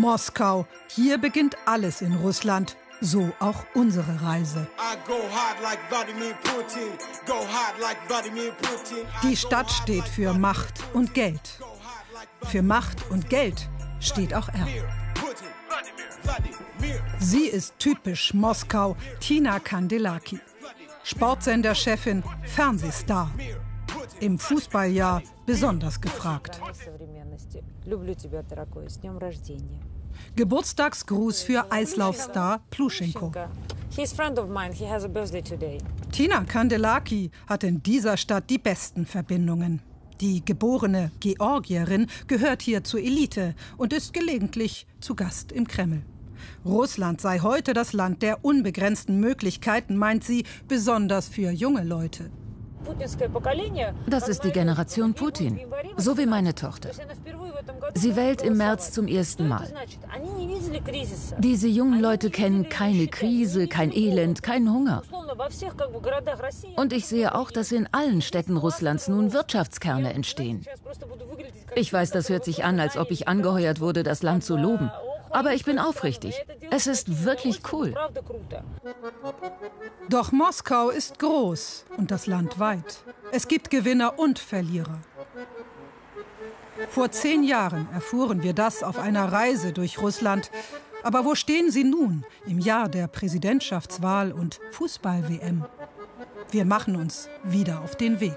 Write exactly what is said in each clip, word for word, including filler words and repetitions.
Moskau, hier beginnt alles in Russland. So auch unsere Reise. Die Stadt steht für Macht und Geld. Für Macht und Geld steht auch er. Sie ist typisch Moskau, Tina Kandelaki. Sportsenderchefin, Fernsehstar. Im Fußballjahr besonders gefragt. Geburtstagsgruß für Eislaufstar Pluschenko. Tina Kandelaki hat in dieser Stadt die besten Verbindungen. Die geborene Georgierin gehört hier zur Elite und ist gelegentlich zu Gast im Kreml. Russland sei heute das Land der unbegrenzten Möglichkeiten, meint sie, besonders für junge Leute. Das ist die Generation Putin, so wie meine Tochter. Sie wählt im März zum ersten Mal. Diese jungen Leute kennen keine Krise, kein Elend, keinen Hunger. Und ich sehe auch, dass in allen Städten Russlands nun Wirtschaftskerne entstehen. Ich weiß, das hört sich an, als ob ich angeheuert wurde, das Land zu loben. Aber ich bin aufrichtig. Es ist wirklich cool. Doch Moskau ist groß und das Land weit. Es gibt Gewinner und Verlierer. Vor zehn Jahren erfuhren wir das auf einer Reise durch Russland. Aber wo stehen sie nun, im Jahr der Präsidentschaftswahl und Fußball-W M? Wir machen uns wieder auf den Weg.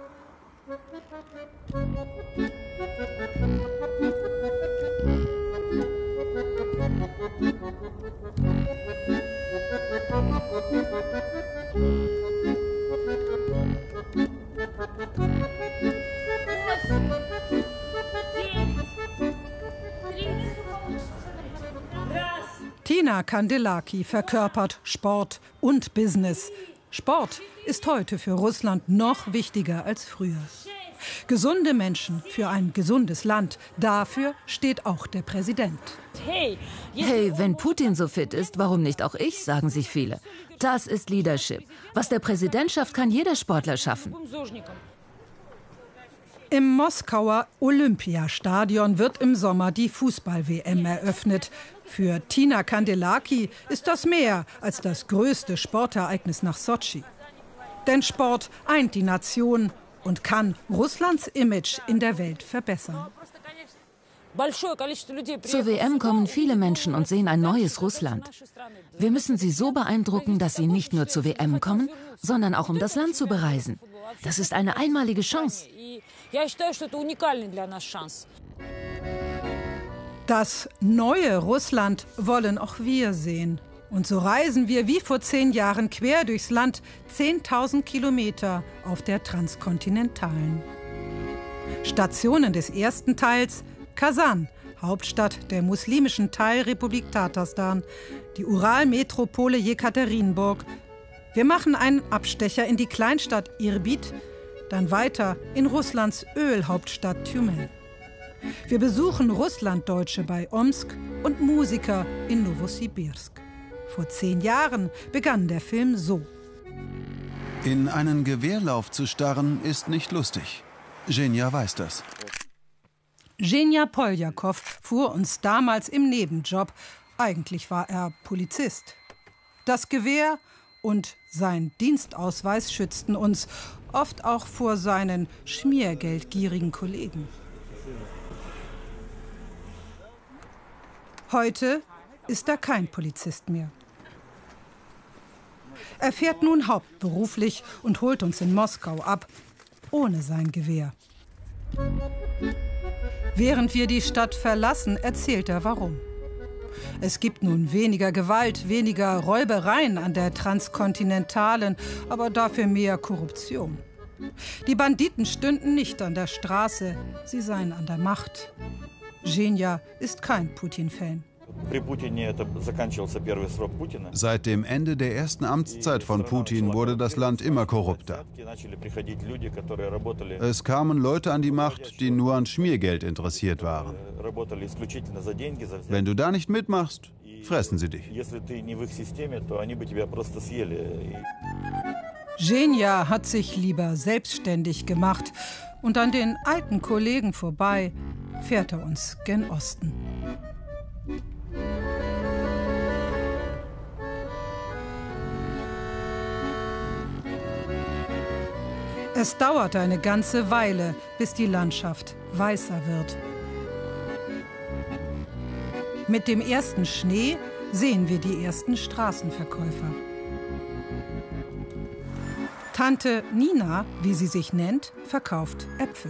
Tina Kandelaki verkörpert Sport und Business. Sport ist heute für Russland noch wichtiger als früher. Gesunde Menschen für ein gesundes Land, dafür steht auch der Präsident. Hey, wenn Putin so fit ist, warum nicht auch ich, sagen sich viele. Das ist Leadership. Was der Präsident schafft, kann jeder Sportler schaffen. Im Moskauer Olympiastadion wird im Sommer die Fußball-W M eröffnet. Für Tina Kandelaki ist das mehr als das größte Sportereignis nach Sotschi. Denn Sport eint die Nation und kann Russlands Image in der Welt verbessern. Zur W M kommen viele Menschen und sehen ein neues Russland. Wir müssen sie so beeindrucken, dass sie nicht nur zur W M kommen, sondern auch um das Land zu bereisen. Das ist eine einmalige Chance. Das neue Russland wollen auch wir sehen. Und so reisen wir wie vor zehn Jahren quer durchs Land, zehntausend Kilometer auf der Transkontinentalen. Stationen des ersten Teils: Kasan, Hauptstadt der muslimischen Teilrepublik Tatarstan, die Uralmetropole Jekaterinburg. Wir machen einen Abstecher in die Kleinstadt Irbid, dann weiter in Russlands Ölhauptstadt Tjumen. Wir besuchen Russlanddeutsche bei Omsk und Musiker in Nowosibirsk. Vor zehn Jahren begann der Film so. In einen Gewehrlauf zu starren, ist nicht lustig. Zhenya weiß das. Zhenya Poljakow fuhr uns damals im Nebenjob. Eigentlich war er Polizist. Das Gewehr und sein Dienstausweis schützten uns, oft auch vor seinen schmiergeldgierigen Kollegen. Heute ist er kein Polizist mehr. Er fährt nun hauptberuflich und holt uns in Moskau ab, ohne sein Gewehr. Während wir die Stadt verlassen, erzählt er, warum. Es gibt nun weniger Gewalt, weniger Räubereien an der Transkontinentalen, aber dafür mehr Korruption. Die Banditen stünden nicht an der Straße, sie seien an der Macht. Zhenya ist kein Putin-Fan. Seit dem Ende der ersten Amtszeit von Putin wurde das Land immer korrupter. Es kamen Leute an die Macht, die nur an Schmiergeld interessiert waren. Wenn du da nicht mitmachst, fressen sie dich. Zhenya hat sich lieber selbstständig gemacht und an den alten Kollegen vorbei fährt er uns gen Osten. Es dauert eine ganze Weile, bis die Landschaft weißer wird. Mit dem ersten Schnee sehen wir die ersten Straßenverkäufer. Tante Nina, wie sie sich nennt, verkauft Äpfel.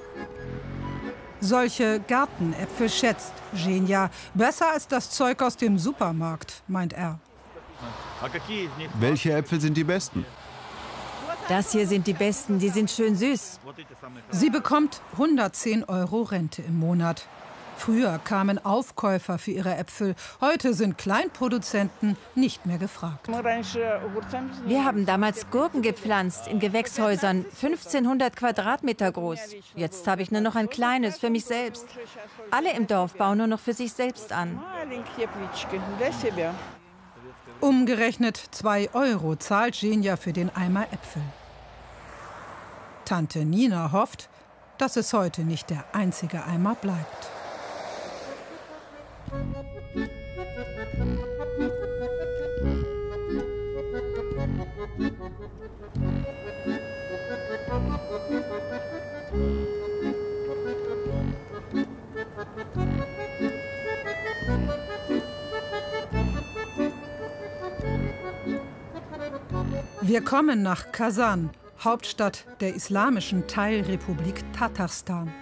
Solche Gartenäpfel schätzt Zhenya besser als das Zeug aus dem Supermarkt, meint er. Welche Äpfel sind die besten? Das hier sind die besten, die sind schön süß. Sie bekommt hundertzehn Euro Rente im Monat. Früher kamen Aufkäufer für ihre Äpfel. Heute sind Kleinproduzenten nicht mehr gefragt. Wir haben damals Gurken gepflanzt in Gewächshäusern, fünfzehnhundert Quadratmeter groß. Jetzt habe ich nur noch ein kleines für mich selbst. Alle im Dorf bauen nur noch für sich selbst an. Umgerechnet zwei Euro zahlt Zhenya für den Eimer Äpfel. Tante Nina hofft, dass es heute nicht der einzige Eimer bleibt. Wir kommen nach Kasan, Hauptstadt der islamischen Teilrepublik Tatarstan.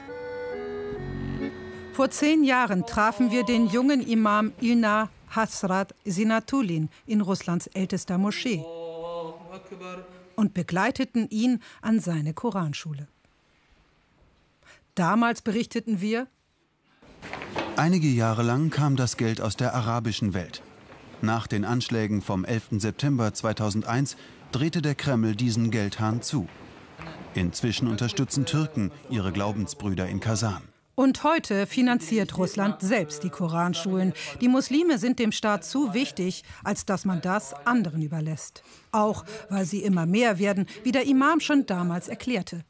Vor zehn Jahren trafen wir den jungen Imam Ilnar Hasrat Zinatulin in Russlands ältester Moschee und begleiteten ihn an seine Koranschule. Damals berichteten wir: Einige Jahre lang kam das Geld aus der arabischen Welt. Nach den Anschlägen vom elften September zweitausendeins drehte der Kreml diesen Geldhahn zu. Inzwischen unterstützen Türken ihre Glaubensbrüder in Kasan. Und heute finanziert Russland selbst die Koranschulen. Die Muslime sind dem Staat zu wichtig, als dass man das anderen überlässt. Auch weil sie immer mehr werden, wie der Imam schon damals erklärte.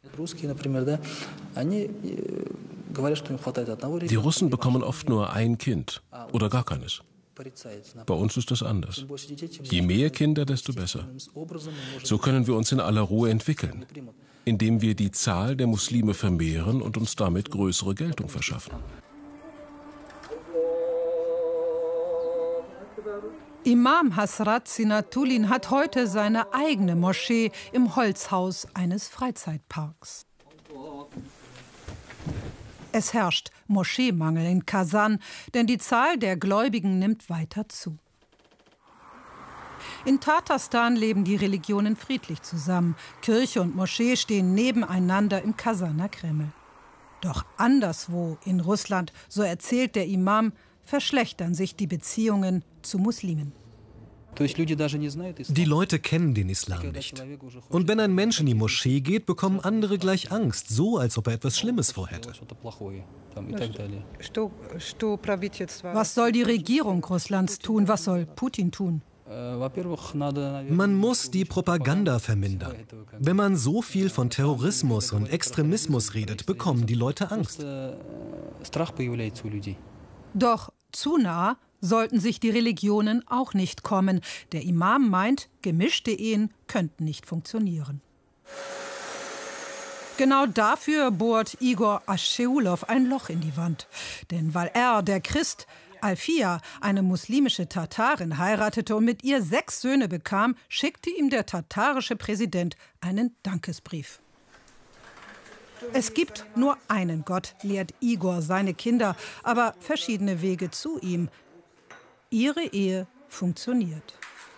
Die Russen bekommen oft nur ein Kind oder gar keines. Bei uns ist das anders. Je mehr Kinder, desto besser. So können wir uns in aller Ruhe entwickeln, indem wir die Zahl der Muslime vermehren und uns damit größere Geltung verschaffen. Imam Hasrat Zinatulin hat heute seine eigene Moschee im Holzhaus eines Freizeitparks. Es herrscht Moscheemangel in Kasan, denn die Zahl der Gläubigen nimmt weiter zu. In Tatarstan leben die Religionen friedlich zusammen. Kirche und Moschee stehen nebeneinander im Kasaner Kreml. Doch anderswo in Russland, so erzählt der Imam, verschlechtern sich die Beziehungen zu Muslimen. Die Leute kennen den Islam nicht. Und wenn ein Mensch in die Moschee geht, bekommen andere gleich Angst, so als ob er etwas Schlimmes vorhätte. Was soll die Regierung Russlands tun? Was soll Putin tun? Man muss die Propaganda vermindern. Wenn man so viel von Terrorismus und Extremismus redet, bekommen die Leute Angst. Doch zu nah sollten sich die Religionen auch nicht kommen. Der Imam meint, gemischte Ehen könnten nicht funktionieren. Genau dafür bohrt Igor Ascheulov ein Loch in die Wand. Denn weil er, der Christ, Alfia, eine muslimische Tatarin, heiratete und mit ihr sechs Söhne bekam, schickte ihm der tatarische Präsident einen Dankesbrief. Es gibt nur einen Gott, lehrt Igor seine Kinder, aber verschiedene Wege zu ihm. Ihre Ehe funktioniert.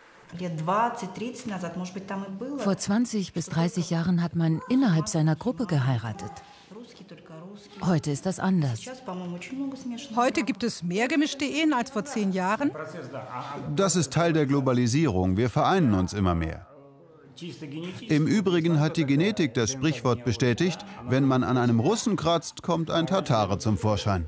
Vor zwanzig bis dreißig Jahren hat man innerhalb seiner Gruppe geheiratet. Heute ist das anders. Heute gibt es mehr gemischte Ehen als vor zehn Jahren. Das ist Teil der Globalisierung. Wir vereinen uns immer mehr. Im Übrigen hat die Genetik das Sprichwort bestätigt, wenn man an einem Russen kratzt, kommt ein Tatare zum Vorschein.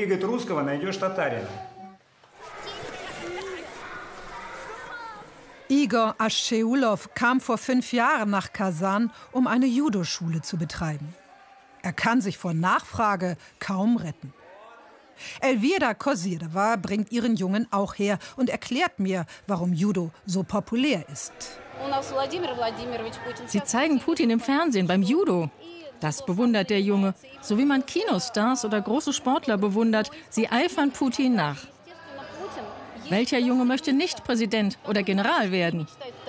Igor Ascheulov kam vor fünf Jahren nach Kasan, um eine Judoschule zu betreiben. Er kann sich vor Nachfrage kaum retten. Elvira Kozirova bringt ihren Jungen auch her und erklärt mir, warum Judo so populär ist. Sie zeigen Putin im Fernsehen beim Judo. Das bewundert der Junge. So wie man Kinostars oder große Sportler bewundert, sie eifern Putin nach. Welcher Junge möchte nicht Präsident oder General werden?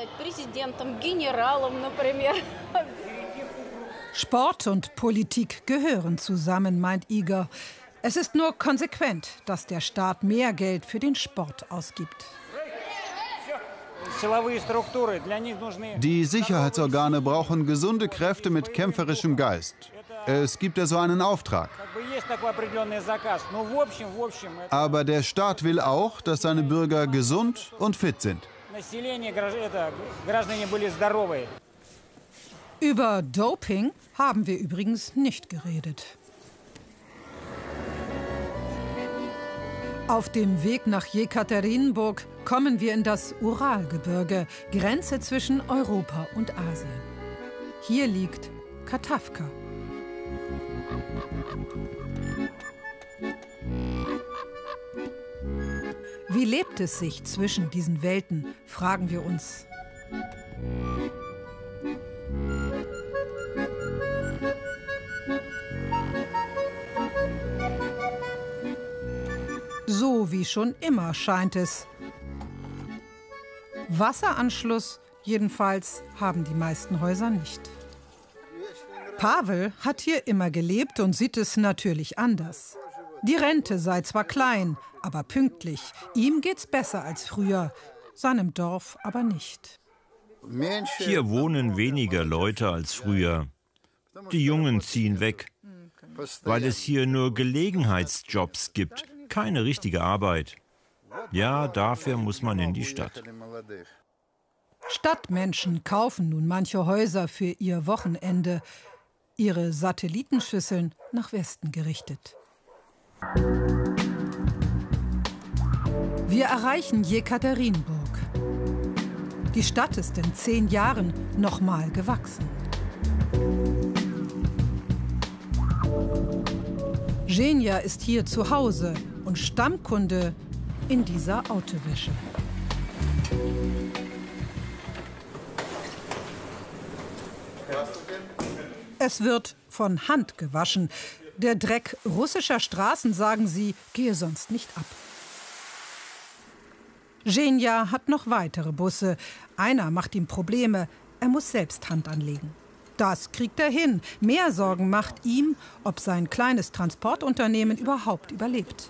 Sport und Politik gehören zusammen, meint Igor. Es ist nur konsequent, dass der Staat mehr Geld für den Sport ausgibt. Die Sicherheitsorgane brauchen gesunde Kräfte mit kämpferischem Geist. Es gibt ja so einen Auftrag. Aber der Staat will auch, dass seine Bürger gesund und fit sind. Über Doping haben wir übrigens nicht geredet. Auf dem Weg nach Jekaterinburg kommen wir in das Uralgebirge, Grenze zwischen Europa und Asien. Hier liegt Katawka. Wie lebt es sich zwischen diesen Welten, fragen wir uns. So wie schon immer scheint es. Wasseranschluss jedenfalls haben die meisten Häuser nicht. Pavel hat hier immer gelebt und sieht es natürlich anders. Die Rente sei zwar klein, aber pünktlich. Ihm geht's besser als früher, seinem Dorf aber nicht. Hier wohnen weniger Leute als früher. Die Jungen ziehen weg, weil es hier nur Gelegenheitsjobs gibt, keine richtige Arbeit. Ja, dafür muss man in die Stadt. Stadtmenschen kaufen nun manche Häuser für ihr Wochenende, ihre Satellitenschüsseln nach Westen gerichtet. Wir erreichen Jekaterinburg. Die Stadt ist in zehn Jahren nochmal gewachsen. Zhenya ist hier zu Hause und Stammkunde in dieser Autowäsche. Es wird von Hand gewaschen. Der Dreck russischer Straßen, sagen sie, gehe sonst nicht ab. Zhenya hat noch weitere Busse. Einer macht ihm Probleme. Er muss selbst Hand anlegen. Das kriegt er hin. Mehr Sorgen macht ihm, ob sein kleines Transportunternehmen überhaupt überlebt.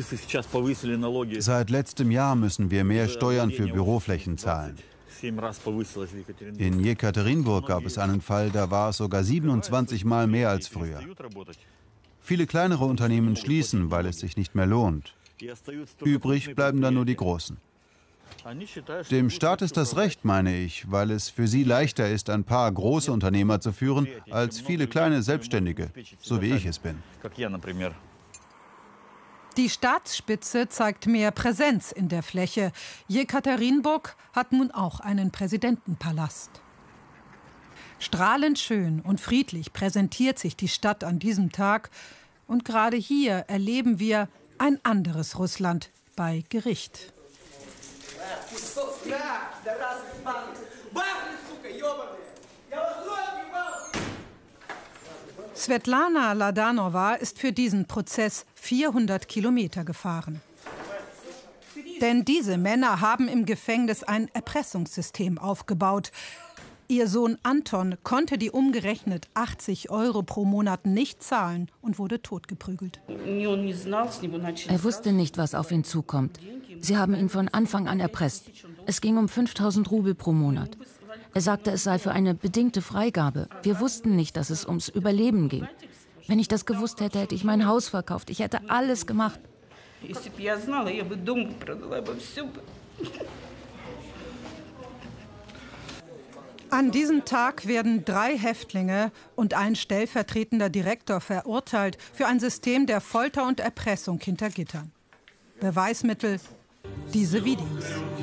Seit letztem Jahr müssen wir mehr Steuern für Büroflächen zahlen. In Jekaterinburg gab es einen Fall, da war es sogar siebenundzwanzig Mal mehr als früher. Viele kleinere Unternehmen schließen, weil es sich nicht mehr lohnt. Übrig bleiben dann nur die Großen. Dem Staat ist das recht, meine ich, weil es für sie leichter ist, ein paar große Unternehmer zu führen, als viele kleine Selbstständige, so wie ich es bin. Die Staatsspitze zeigt mehr Präsenz in der Fläche. Jekaterinburg hat nun auch einen Präsidentenpalast. Strahlend schön und friedlich präsentiert sich die Stadt an diesem Tag. Und gerade hier erleben wir ein anderes Russland bei Gericht. Svetlana Ladanova ist für diesen Prozess vierhundert Kilometer gefahren. Denn diese Männer haben im Gefängnis ein Erpressungssystem aufgebaut. Ihr Sohn Anton konnte die umgerechnet achtzig Euro pro Monat nicht zahlen und wurde totgeprügelt. Er wusste nicht, was auf ihn zukommt. Sie haben ihn von Anfang an erpresst. Es ging um fünftausend Rubel pro Monat. Er sagte, es sei für eine bedingte Freigabe. Wir wussten nicht, dass es ums Überleben ging. Wenn ich das gewusst hätte, hätte ich mein Haus verkauft. Ich hätte alles gemacht. An diesem Tag werden drei Häftlinge und ein stellvertretender Direktor verurteilt für ein System der Folter und Erpressung hinter Gittern. Beweismittel: diese Videos.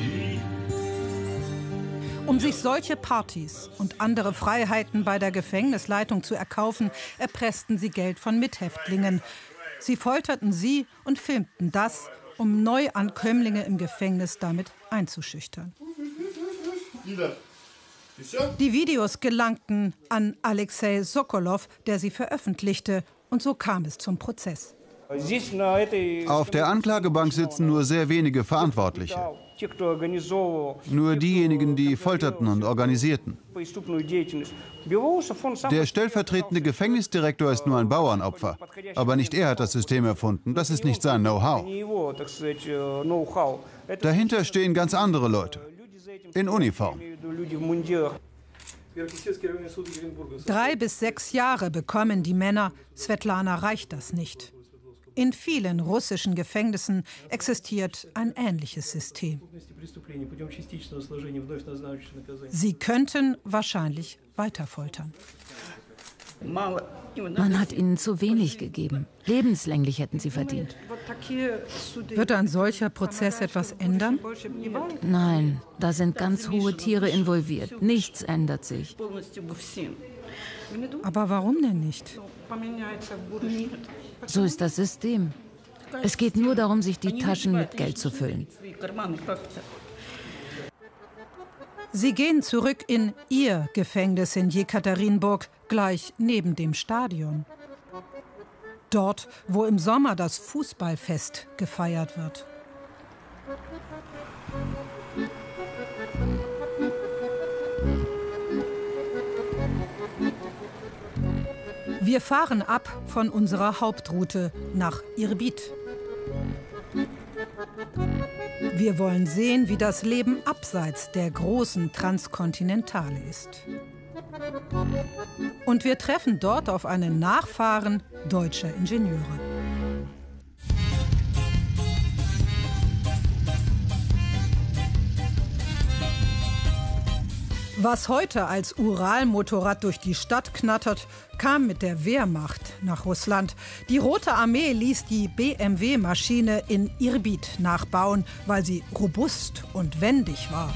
Um sich solche Partys und andere Freiheiten bei der Gefängnisleitung zu erkaufen, erpressten sie Geld von Mithäftlingen. Sie folterten sie und filmten das, um Neuankömmlinge im Gefängnis damit einzuschüchtern. Die Videos gelangten an Alexei Sokolow, der sie veröffentlichte, und so kam es zum Prozess. Auf der Anklagebank sitzen nur sehr wenige Verantwortliche. Nur diejenigen, die folterten und organisierten. Der stellvertretende Gefängnisdirektor ist nur ein Bauernopfer. Aber nicht er hat das System erfunden. Das ist nicht sein Know-how. Dahinter stehen ganz andere Leute. In Uniform. Drei bis sechs Jahre bekommen die Männer. Svetlana reicht das nicht. In vielen russischen Gefängnissen existiert ein ähnliches System. Sie könnten wahrscheinlich weiter foltern. Man hat ihnen zu wenig gegeben. Lebenslänglich hätten sie verdient. Wird ein solcher Prozess etwas ändern? Nein, da sind ganz hohe Tiere involviert. Nichts ändert sich. Aber warum denn nicht? So ist das System. Es geht nur darum, sich die Taschen mit Geld zu füllen. Sie gehen zurück in ihr Gefängnis in Jekaterinburg, gleich neben dem Stadion. Dort, wo im Sommer das Fußballfest gefeiert wird. Wir fahren ab von unserer Hauptroute nach Irbid. Wir wollen sehen, wie das Leben abseits der großen Transkontinentale ist. Und wir treffen dort auf einen Nachfahren deutscher Ingenieure. Was heute als Ural-Motorrad durch die Stadt knattert, kam mit der Wehrmacht nach Russland. Die Rote Armee ließ die B M W-Maschine in Irbid nachbauen, weil sie robust und wendig war.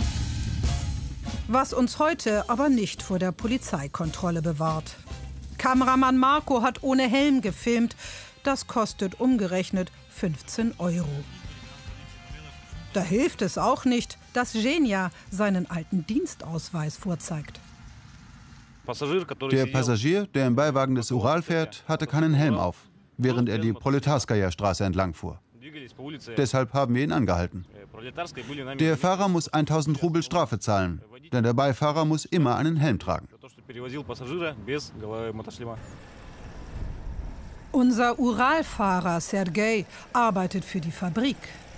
Was uns heute aber nicht vor der Polizeikontrolle bewahrt. Kameramann Marco hat ohne Helm gefilmt. Das kostet umgerechnet fünfzehn Euro. Da hilft es auch nicht, dass Zhenya seinen alten Dienstausweis vorzeigt. Der Passagier, der im Beiwagen des Ural fährt, hatte keinen Helm auf, während er die Proletarskaja-Straße entlang fuhr. Deshalb haben wir ihn angehalten. Der Fahrer muss tausend Rubel Strafe zahlen, denn der Beifahrer muss immer einen Helm tragen. Unser Uralfahrer Sergei arbeitet für die Fabrik.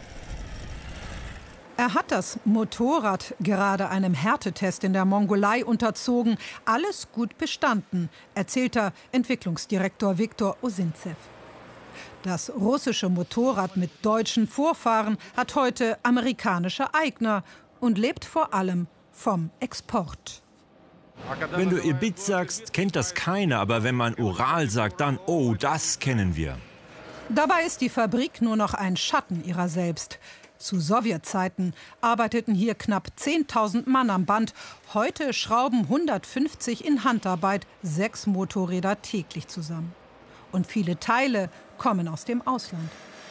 Er hat das Motorrad gerade einem Härtetest in der Mongolei unterzogen. Alles gut bestanden, erzählt der Entwicklungsdirektor Viktor Osintsev. Das russische Motorrad mit deutschen Vorfahren hat heute amerikanische Eigner und lebt vor allem vom Export. Wenn du Irbid sagst, kennt das keiner, aber wenn man Ural sagt, dann, oh, das kennen wir. Dabei ist die Fabrik nur noch ein Schatten ihrer selbst. Zu Sowjetzeiten arbeiteten hier knapp zehntausend Mann am Band. Heute schrauben hundertfünfzig in Handarbeit sechs Motorräder täglich zusammen. Und viele Teile kommen aus dem Ausland.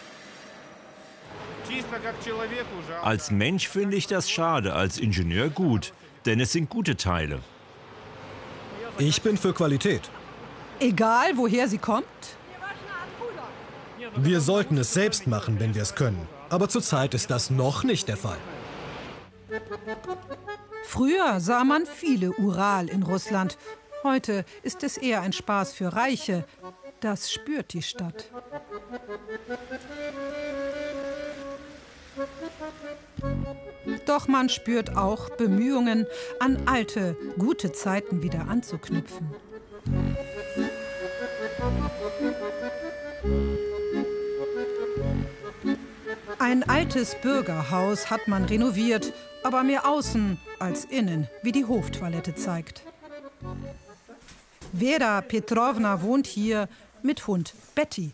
Als Mensch finde ich das schade, als Ingenieur gut, denn es sind gute Teile. Ich bin für Qualität. Egal, woher sie kommt? Wir sollten es selbst machen, wenn wir es können. Aber zurzeit ist das noch nicht der Fall. Früher sah man viele Ural in Russland. Heute ist es eher ein Spaß für Reiche. Das spürt die Stadt. Doch man spürt auch Bemühungen, an alte, gute Zeiten wieder anzuknüpfen. Ein altes Bürgerhaus hat man renoviert, aber mehr außen als innen, wie die Hoftoilette zeigt. Vera Petrovna wohnt hier mit Hund Betty.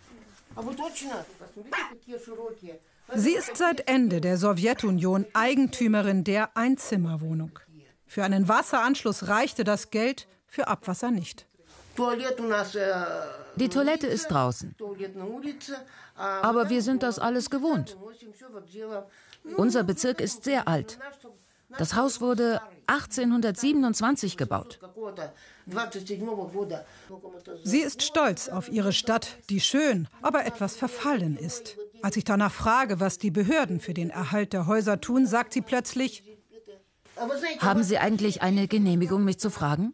Sie ist seit Ende der Sowjetunion Eigentümerin der Einzimmerwohnung. Für einen Wasseranschluss reichte das Geld, für Abwasser nicht. Die Toilette ist draußen. Aber wir sind das alles gewohnt. Unser Bezirk ist sehr alt. Das Haus wurde achtzehnhundertsiebenundzwanzig gebaut. Sie ist stolz auf ihre Stadt, die schön, aber etwas verfallen ist. Als ich danach frage, was die Behörden für den Erhalt der Häuser tun, sagt sie plötzlich: Haben Sie eigentlich eine Genehmigung, mich zu fragen?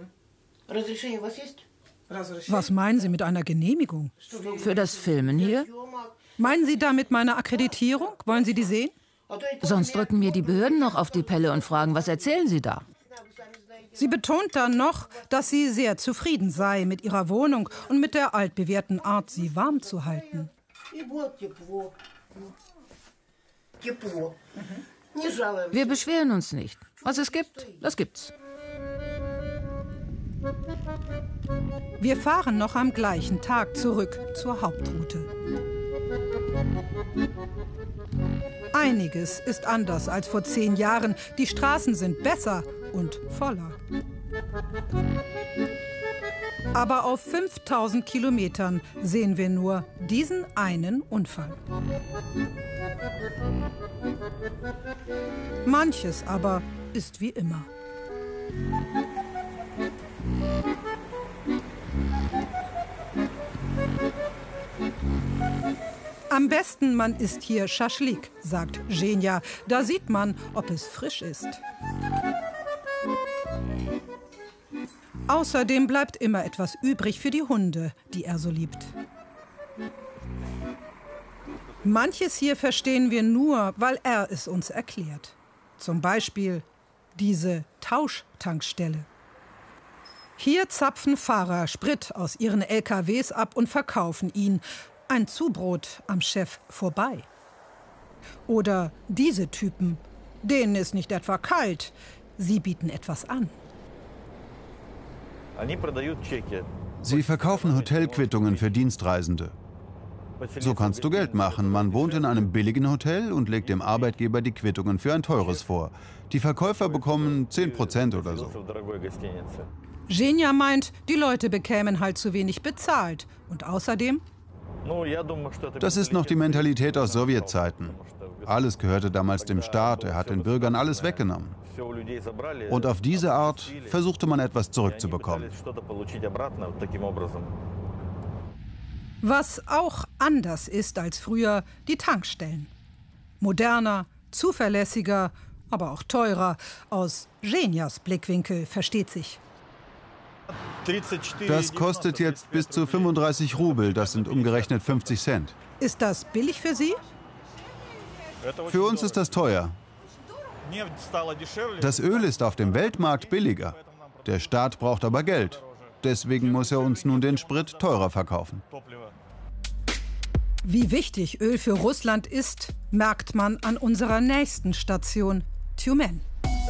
Was meinen Sie mit einer Genehmigung? Für das Filmen hier? Meinen Sie damit meine Akkreditierung? Wollen Sie die sehen? Sonst drücken mir die Behörden noch auf die Pelle und fragen, was erzählen Sie da? Sie betont dann noch, dass sie sehr zufrieden sei mit ihrer Wohnung und mit der altbewährten Art, sie warm zu halten. Wir beschweren uns nicht. Was es gibt, das gibt's. Wir fahren noch am gleichen Tag zurück zur Hauptroute. Einiges ist anders als vor zehn Jahren. Die Straßen sind besser und voller. Aber auf fünftausend Kilometern sehen wir nur diesen einen Unfall. Manches aber ist wie immer. Am besten, man isst hier Schaschlik, sagt Genia. Da sieht man, ob es frisch ist. Außerdem bleibt immer etwas übrig für die Hunde, die er so liebt. Manches hier verstehen wir nur, weil er es uns erklärt. Zum Beispiel diese Tauschtankstelle. Hier zapfen Fahrer Sprit aus ihren L K Ws ab und verkaufen ihn. Ein Zubrot am Chef vorbei. Oder diese Typen, denen ist nicht etwa kalt, sie bieten etwas an. Sie verkaufen Hotelquittungen für Dienstreisende. So kannst du Geld machen. Man wohnt in einem billigen Hotel und legt dem Arbeitgeber die Quittungen für ein teures vor. Die Verkäufer bekommen zehn Prozent oder so. Genia meint, die Leute bekämen halt zu wenig bezahlt. Und außerdem: Das ist noch die Mentalität aus Sowjetzeiten. Alles gehörte damals dem Staat, er hat den Bürgern alles weggenommen. Und auf diese Art versuchte man etwas zurückzubekommen. Was auch anders ist als früher, die Tankstellen. Moderner, zuverlässiger, aber auch teurer. Aus Genias Blickwinkel, versteht sich. Das kostet jetzt bis zu fünfunddreißig Rubel, das sind umgerechnet fünfzig Cent. Ist das billig für Sie? Für uns ist das teuer. Das Öl ist auf dem Weltmarkt billiger. Der Staat braucht aber Geld. Deswegen muss er uns nun den Sprit teurer verkaufen. Wie wichtig Öl für Russland ist, merkt man an unserer nächsten Station, Tjumen.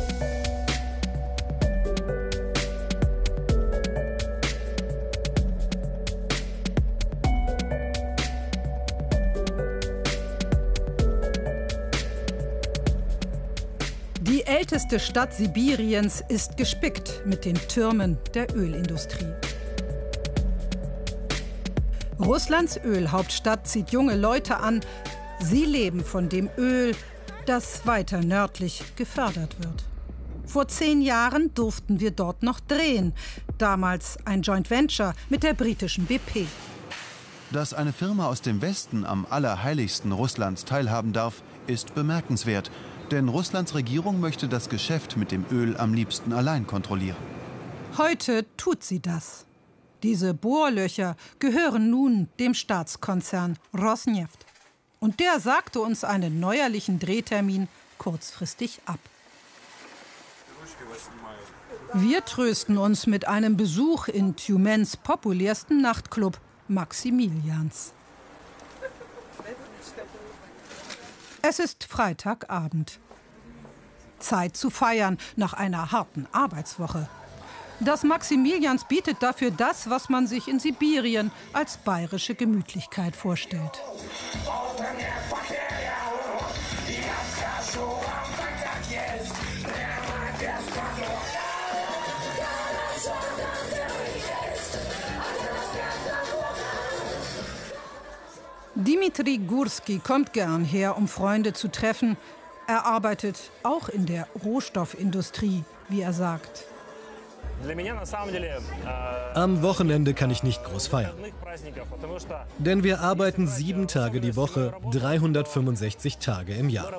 Die älteste Stadt Sibiriens ist gespickt mit den Türmen der Ölindustrie. Russlands Ölhauptstadt zieht junge Leute an. Sie leben von dem Öl, das weiter nördlich gefördert wird. Vor zehn Jahren durften wir dort noch drehen. Damals ein Joint Venture mit der britischen B P. Dass eine Firma aus dem Westen am allerheiligsten Russlands teilhaben darf, ist bemerkenswert. Denn Russlands Regierung möchte das Geschäft mit dem Öl am liebsten allein kontrollieren. Heute tut sie das. Diese Bohrlöcher gehören nun dem Staatskonzern Rosneft. Und der sagte uns einen neuerlichen Drehtermin kurzfristig ab. Wir trösten uns mit einem Besuch in Tjumens populärsten Nachtclub Maximilians. Es ist Freitagabend. Zeit zu feiern nach einer harten Arbeitswoche. Das Maximilians bietet dafür das, was man sich in Sibirien als bayerische Gemütlichkeit vorstellt. Dimitri Gurski kommt gern her, um Freunde zu treffen. Er arbeitet auch in der Rohstoffindustrie, wie er sagt. Am Wochenende kann ich nicht groß feiern. Denn wir arbeiten sieben Tage die Woche, dreihundertfünfundsechzig Tage im Jahr.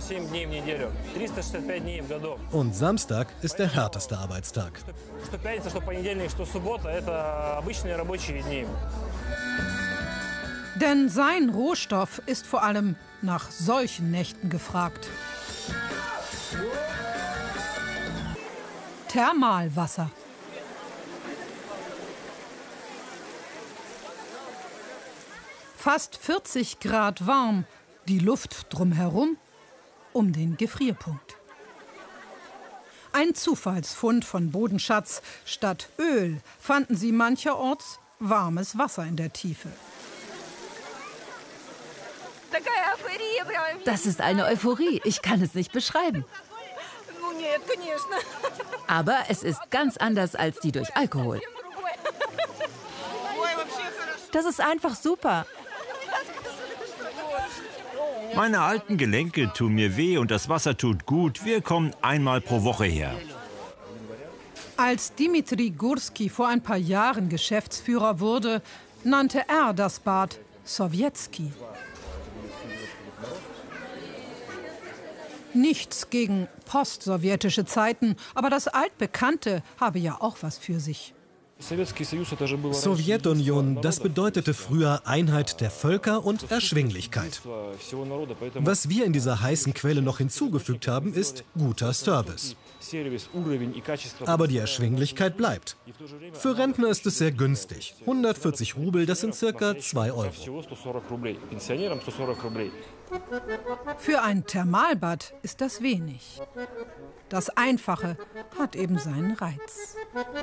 Und Samstag ist der härteste Arbeitstag. Denn sein Rohstoff ist vor allem nach solchen Nächten gefragt. Thermalwasser. Fast vierzig Grad warm, die Luft drumherum um den Gefrierpunkt. Ein Zufallsfund von Bodenschatz. Statt Öl fanden sie mancherorts warmes Wasser in der Tiefe. Das ist eine Euphorie, ich kann es nicht beschreiben. Aber es ist ganz anders als die durch Alkohol. Das ist einfach super. Meine alten Gelenke tun mir weh und das Wasser tut gut. Wir kommen einmal pro Woche her. Als Dimitri Gurski vor ein paar Jahren Geschäftsführer wurde, nannte er das Bad Sowjetski. Nichts gegen postsowjetische Zeiten, aber das Altbekannte habe ja auch was für sich. Sowjetunion, das bedeutete früher Einheit der Völker und Erschwinglichkeit. Was wir in dieser heißen Quelle noch hinzugefügt haben, ist guter Service. Aber die Erschwinglichkeit bleibt. Für Rentner ist es sehr günstig. hundertvierzig Rubel, das sind circa zwei Euro. Für ein Thermalbad ist das wenig. Das Einfache hat eben seinen Reiz.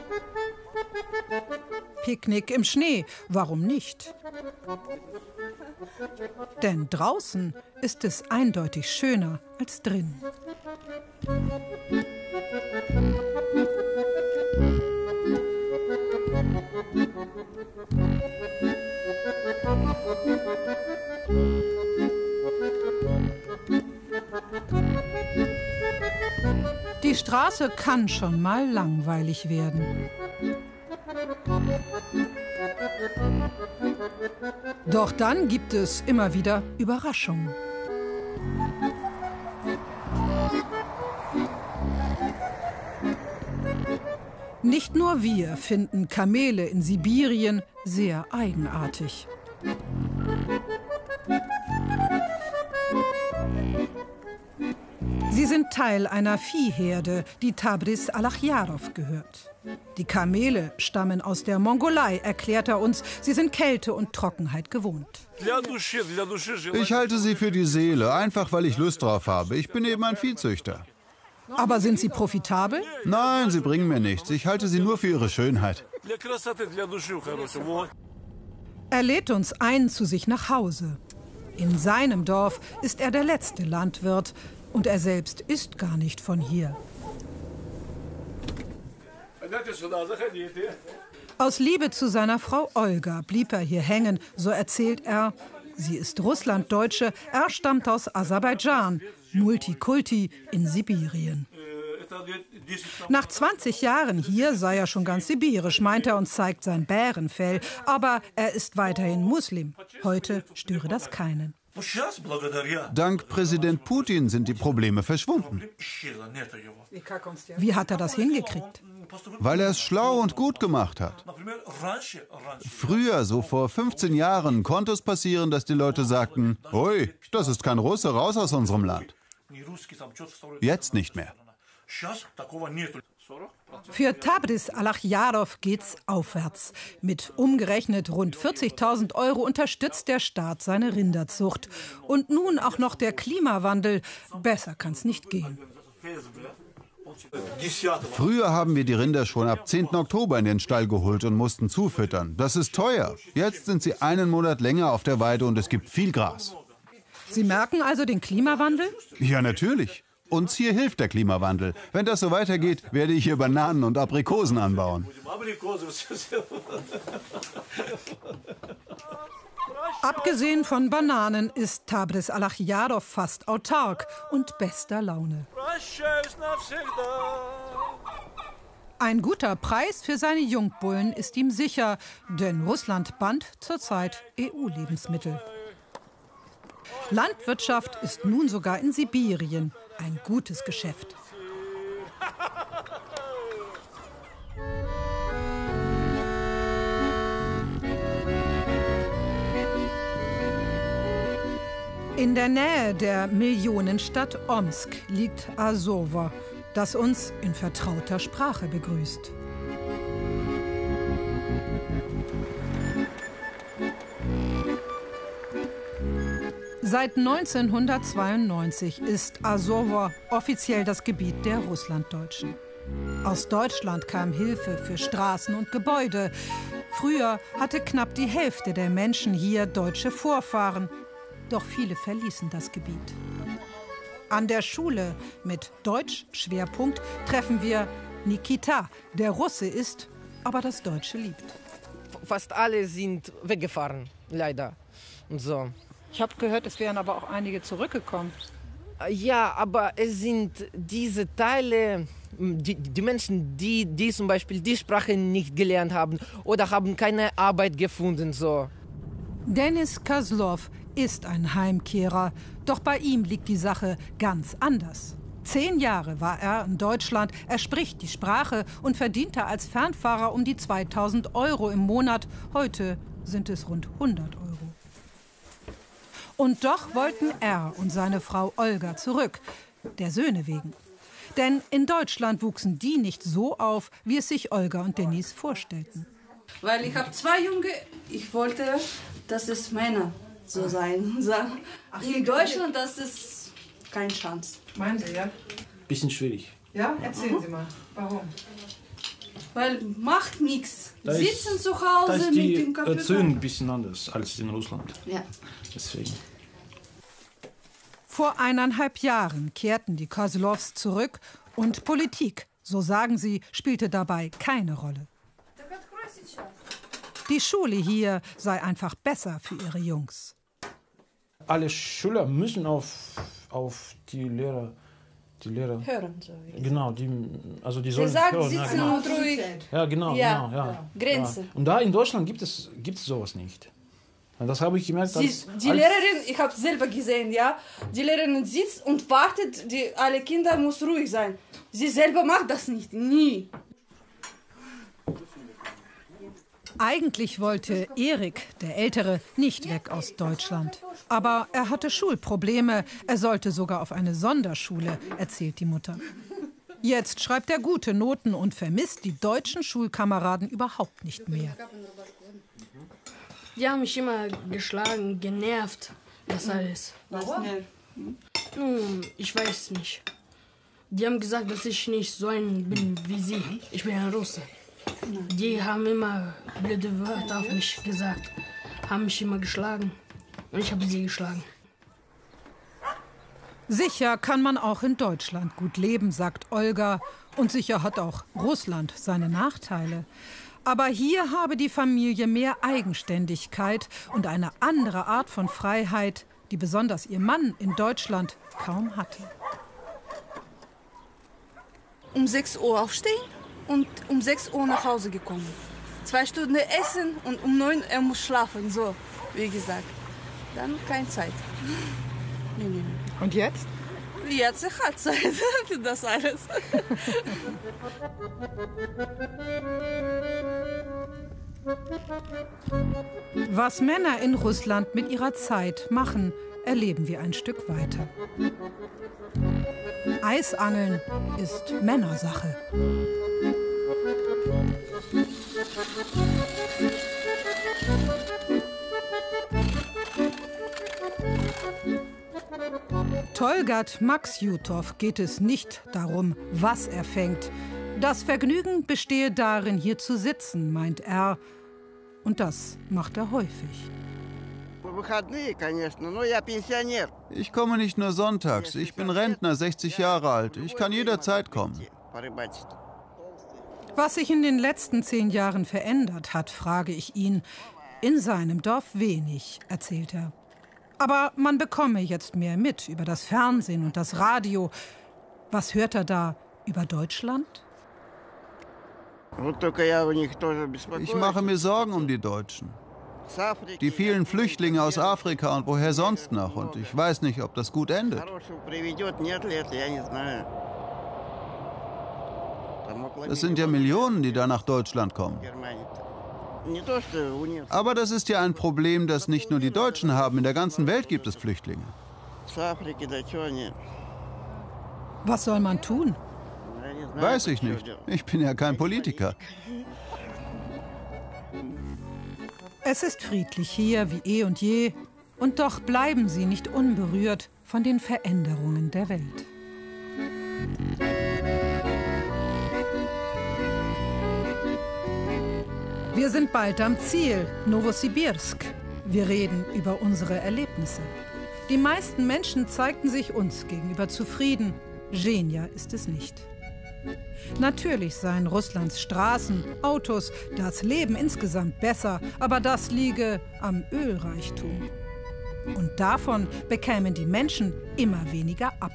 Picknick im Schnee, warum nicht? Denn draußen ist es eindeutig schöner als drin. Die Straße kann schon mal langweilig werden. Doch dann gibt es immer wieder Überraschungen. Nicht nur wir finden Kamele in Sibirien sehr eigenartig. Sie sind Teil einer Viehherde, die Tabriz Alachjarov gehört. Die Kamele stammen aus der Mongolei, erklärt er uns. Sie sind Kälte und Trockenheit gewohnt. Ich halte sie für die Seele, einfach weil ich Lust drauf habe. Ich bin eben ein Viehzüchter. Aber sind sie profitabel? Nein, sie bringen mir nichts. Ich halte sie nur für ihre Schönheit. Er lädt uns ein zu sich nach Hause. In seinem Dorf ist er der letzte Landwirt. Und er selbst ist gar nicht von hier. Aus Liebe zu seiner Frau Olga blieb er hier hängen, so erzählt er. Sie ist Russlanddeutsche, er stammt aus Aserbaidschan, Multikulti in Sibirien. Nach zwanzig Jahren hier sei er schon ganz sibirisch, meint er und zeigt sein Bärenfell. Aber er ist weiterhin Muslim. Heute störe das keinen. Dank Präsident Putin sind die Probleme verschwunden. Wie hat er das hingekriegt? Weil er es schlau und gut gemacht hat. Früher, so vor fünfzehn Jahren, konnte es passieren, dass die Leute sagten, ui, das ist kein Russe, raus aus unserem Land. Jetzt nicht mehr. Für Tabriz Alachjarov geht's aufwärts. Mit umgerechnet rund vierzigtausend Euro unterstützt der Staat seine Rinderzucht. Und nun auch noch der Klimawandel. Besser kann's nicht gehen. Früher haben wir die Rinder schon ab zehnten Oktober in den Stall geholt und mussten zufüttern. Das ist teuer. Jetzt sind sie einen Monat länger auf der Weide und es gibt viel Gras. Sie merken also den Klimawandel? Ja, natürlich. Uns hier hilft der Klimawandel. Wenn das so weitergeht, werde ich hier Bananen und Aprikosen anbauen. Abgesehen von Bananen ist Tabriz Alachjarov fast autark und bester Laune. Ein guter Preis für seine Jungbullen ist ihm sicher, denn Russland bannt zurzeit E U-Lebensmittel. Landwirtschaft ist nun sogar in Sibirien ein gutes Geschäft. In der Nähe der Millionenstadt Omsk liegt Asowo, das uns in vertrauter Sprache begrüßt. Seit neunzehnhundertzweiundneunzig ist Asowo offiziell das Gebiet der Russlanddeutschen. Aus Deutschland kam Hilfe für Straßen und Gebäude. Früher hatte knapp die Hälfte der Menschen hier deutsche Vorfahren. Doch viele verließen das Gebiet. An der Schule mit Deutsch-Schwerpunkt treffen wir Nikita, der Russe ist, aber das Deutsche liebt. Fast alle sind weggefahren, leider. Und so. Ich habe gehört, es wären aber auch einige zurückgekommen. Ja, aber es sind diese Teile, die, die Menschen, die, die zum Beispiel die Sprache nicht gelernt haben oder haben keine Arbeit gefunden. So. Denis Kozlov ist ein Heimkehrer, doch bei ihm liegt die Sache ganz anders. Zehn Jahre war er in Deutschland, er spricht die Sprache und verdiente als Fernfahrer um die zweitausend Euro im Monat. Heute sind es rund hundert Euro. Und doch wollten er und seine Frau Olga zurück, der Söhne wegen. Denn in Deutschland wuchsen die nicht so auf, wie es sich Olga und Denis vorstellten. Weil ich habe zwei Junge, ich wollte, dass es Männer so sein. Ach, in Deutschland, das ist keine Chance. Meinen Sie, ja? Bisschen schwierig. Ja, erzählen mhm. Sie mal. Warum? Weil macht nichts. Da Sitzen ist, zu Hause da ist mit die dem Computer. Erziehung ein bisschen anders als in Russland. Ja. Deswegen. Vor eineinhalb Jahren kehrten die Kozlovs zurück und Politik, so sagen sie, spielte dabei keine Rolle. Die Schule hier sei einfach besser für ihre Jungs. Alle Schüler müssen auf, auf die Lehrer, die Lehrer hören. So genau, die, also die sollen Sie sagt, hören. sitzen Ja, und ruhig. ja, genau, Ja. genau, ja. Grenze. Ja. Und da in Deutschland gibt es, gibt es sowas nicht. Das habe ich gemerkt. Sie, als, die als Lehrerin, ich habe es selber gesehen, ja. Die Lehrerin sitzt und wartet, die, alle Kinder muss ruhig sein. Sie selber macht das nicht, nie. Eigentlich wollte Erik, der Ältere, nicht weg aus Deutschland. Aber er hatte Schulprobleme. Er sollte sogar auf eine Sonderschule, erzählt die Mutter. Jetzt schreibt er gute Noten und vermisst die deutschen Schulkameraden überhaupt nicht mehr. Die haben mich immer geschlagen, genervt, das alles. Was nervt? Nun, ich weiß nicht. Die haben gesagt, dass ich nicht so ein bin wie sie. Ich bin ein Russe. Die haben immer blöde Wörter auf mich gesagt, haben mich immer geschlagen und ich habe sie geschlagen. Sicher kann man auch in Deutschland gut leben, sagt Olga. Und sicher hat auch Russland seine Nachteile. Aber hier habe die Familie mehr Eigenständigkeit und eine andere Art von Freiheit, die besonders ihr Mann in Deutschland kaum hatte. Um sechs Uhr aufstehen und um sechs Uhr nach Hause gekommen. Zwei Stunden essen und um neun er muss schlafen, so, wie gesagt. Dann keine Zeit. Nee, nee, nee. Und jetzt? Jetzt hat Zeit für das alles. Was Männer in Russland mit ihrer Zeit machen, erleben wir ein Stück weiter. Eisangeln ist Männersache. Tolgat Maksjutow geht es nicht darum, was er fängt. Das Vergnügen bestehe darin, hier zu sitzen, meint er. Und das macht er häufig. Ich komme nicht nur sonntags. Ich bin Rentner, sechzig Jahre alt. Ich kann jederzeit kommen. Was sich in den letzten zehn Jahren verändert hat, frage ich ihn. In seinem Dorf wenig, erzählt er. Aber man bekomme jetzt mehr mit über das Fernsehen und das Radio. Was hört er da über Deutschland? Ich mache mir Sorgen um die Deutschen. Die vielen Flüchtlinge aus Afrika und woher sonst noch. Und ich weiß nicht, ob das gut endet. Es sind ja Millionen, die da nach Deutschland kommen. Aber das ist ja ein Problem, das nicht nur die Deutschen haben. In der ganzen Welt gibt es Flüchtlinge. Was soll man tun? Weiß ich nicht. Ich bin ja kein Politiker. Es ist friedlich hier wie eh und je. Und doch bleiben sie nicht unberührt von den Veränderungen der Welt. Wir sind bald am Ziel, Nowosibirsk. Wir reden über unsere Erlebnisse. Die meisten Menschen zeigten sich uns gegenüber zufrieden. Genia ist es nicht. Natürlich seien Russlands Straßen, Autos, das Leben insgesamt besser, aber das liege am Ölreichtum. Und davon bekämen die Menschen immer weniger ab.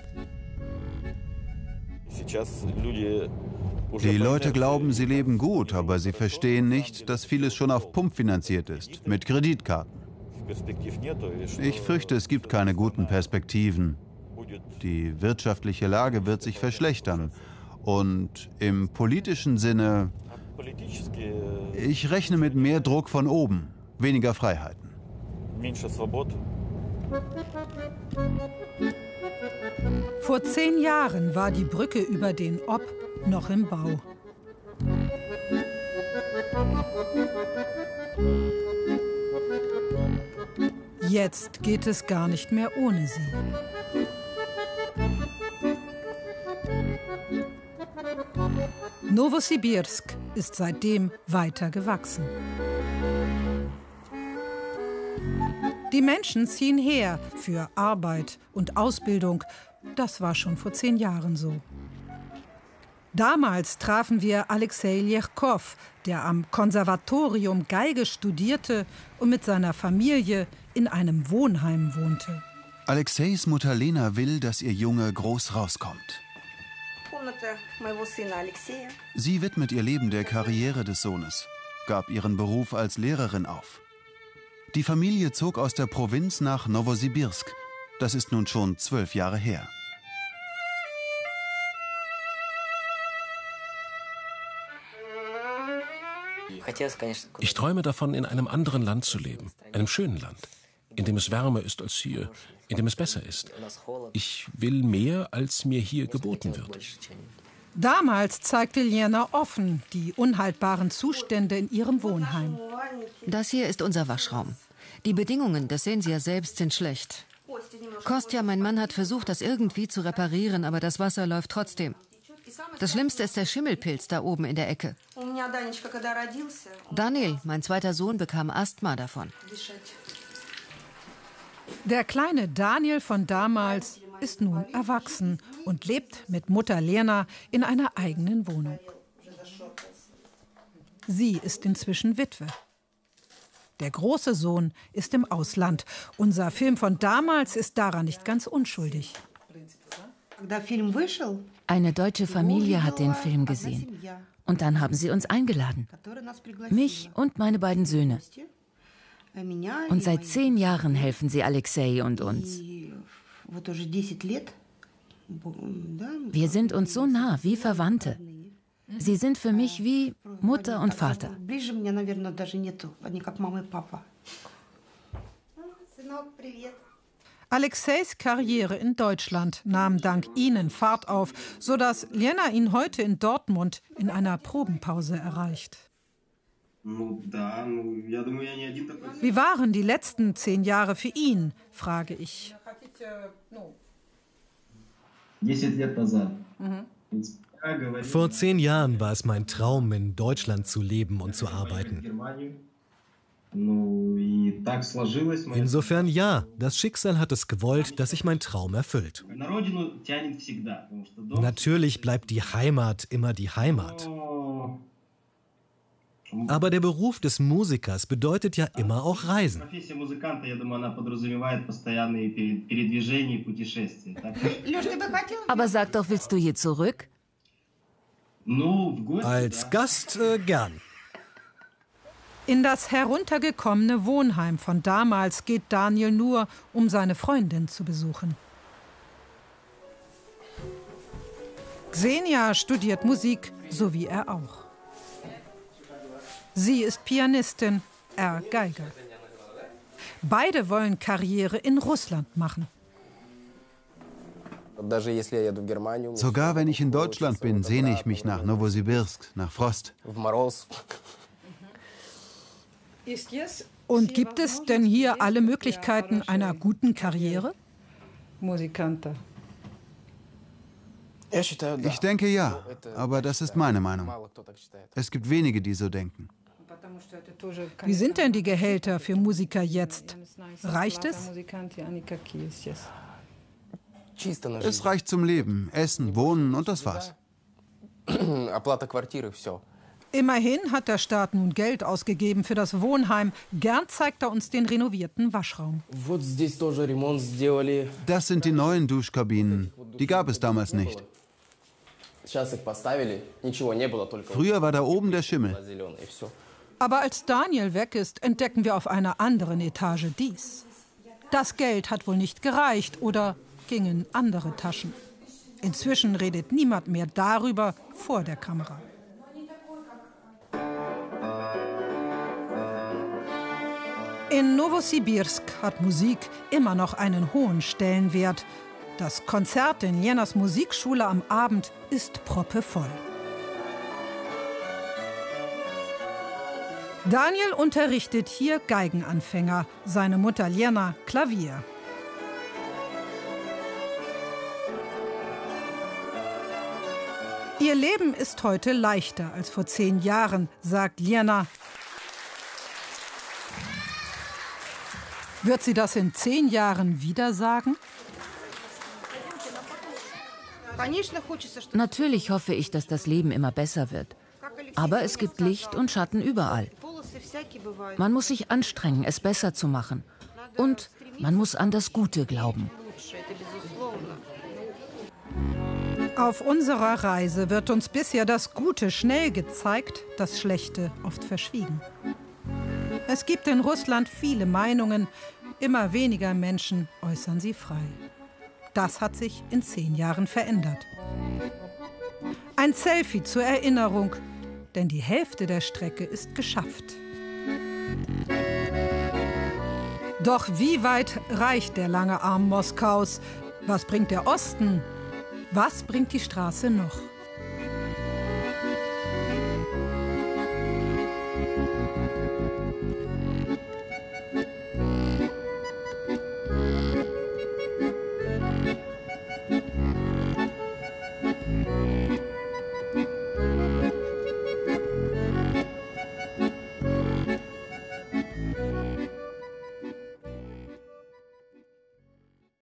Die Leute glauben, sie leben gut, aber sie verstehen nicht, dass vieles schon auf Pump finanziert ist, mit Kreditkarten. Ich fürchte, es gibt keine guten Perspektiven. Die wirtschaftliche Lage wird sich verschlechtern. Und im politischen Sinne, ich rechne mit mehr Druck von oben, weniger Freiheiten. Vor zehn Jahren war die Brücke über den Ob noch im Bau. Jetzt geht es gar nicht mehr ohne sie. Nowosibirsk ist seitdem weiter gewachsen. Die Menschen ziehen her für Arbeit und Ausbildung. Das war schon vor zehn Jahren so. Damals trafen wir Alexei Ljerkov, der am Konservatorium Geige studierte und mit seiner Familie in einem Wohnheim wohnte. Alexeis Mutter Lena will, dass ihr Junge groß rauskommt. Sie widmet ihr Leben der Karriere des Sohnes, gab ihren Beruf als Lehrerin auf. Die Familie zog aus der Provinz nach Nowosibirsk. Das ist nun schon zwölf Jahre her. Ich träume davon, in einem anderen Land zu leben, einem schönen Land, in dem es wärmer ist als hier, in dem es besser ist. Ich will mehr, als mir hier geboten wird. Damals zeigte Lena offen die unhaltbaren Zustände in ihrem Wohnheim. Das hier ist unser Waschraum. Die Bedingungen, das sehen Sie ja selbst, sind schlecht. Kostja, mein Mann, hat versucht, das irgendwie zu reparieren, aber das Wasser läuft trotzdem. Das Schlimmste ist der Schimmelpilz da oben in der Ecke. Daniel, mein zweiter Sohn, bekam Asthma davon. Der kleine Daniel von damals ist nun erwachsen und lebt mit Mutter Lena in einer eigenen Wohnung. Sie ist inzwischen Witwe. Der große Sohn ist im Ausland. Unser Film von damals ist daran nicht ganz unschuldig. Eine deutsche Familie hat den Film gesehen. Und dann haben sie uns eingeladen. Mich und meine beiden Söhne. Und seit zehn Jahren helfen sie Alexei und uns. Wir sind uns so nah, wie Verwandte. Sie sind für mich wie Mutter und Vater. Alexeis Karriere in Deutschland nahm dank ihnen Fahrt auf, sodass Lena ihn heute in Dortmund in einer Probenpause erreicht. Wie waren die letzten zehn Jahre für ihn, frage ich. Vor zehn Jahren war es mein Traum, in Deutschland zu leben und zu arbeiten. Insofern ja, das Schicksal hat es gewollt, dass sich mein Traum erfüllt. Natürlich bleibt die Heimat immer die Heimat. Aber der Beruf des Musikers bedeutet ja immer auch Reisen. Aber sag doch, willst du hier zurück? Als Gast äh, gern. In das heruntergekommene Wohnheim von damals geht Daniel nur, um seine Freundin zu besuchen. Xenia studiert Musik, so wie er auch. Sie ist Pianistin, er Geiger. Beide wollen Karriere in Russland machen. Sogar wenn ich in Deutschland bin, sehne ich mich nach Nowosibirsk, nach Frost. Und gibt es denn hier alle Möglichkeiten einer guten Karriere? Ich denke ja, aber das ist meine Meinung. Es gibt wenige, die so denken. Wie sind denn die Gehälter für Musiker jetzt? Reicht es? Es reicht zum Leben, Essen, Wohnen und das war's. Immerhin hat der Staat nun Geld ausgegeben für das Wohnheim. Gern zeigt er uns den renovierten Waschraum. Das sind die neuen Duschkabinen. Die gab es damals nicht. Früher war da oben der Schimmel. Aber als Daniel weg ist, entdecken wir auf einer anderen Etage dies. Das Geld hat wohl nicht gereicht oder ging in andere Taschen. Inzwischen redet niemand mehr darüber vor der Kamera. In Nowosibirsk hat Musik immer noch einen hohen Stellenwert. Das Konzert in Lenas Musikschule am Abend ist proppevoll. Daniel unterrichtet hier Geigenanfänger, seine Mutter Lena Klavier. Ihr Leben ist heute leichter als vor zehn Jahren, sagt Lena. Wird sie das in zehn Jahren wieder sagen? Natürlich hoffe ich, dass das Leben immer besser wird. Aber es gibt Licht und Schatten überall. Man muss sich anstrengen, es besser zu machen. Und man muss an das Gute glauben. Auf unserer Reise wird uns bisher das Gute schnell gezeigt, das Schlechte oft verschwiegen. Es gibt in Russland viele Meinungen, immer weniger Menschen äußern sie frei. Das hat sich in zehn Jahren verändert. Ein Selfie zur Erinnerung, denn die Hälfte der Strecke ist geschafft. Doch wie weit reicht der lange Arm Moskaus? Was bringt der Osten? Was bringt die Straße noch?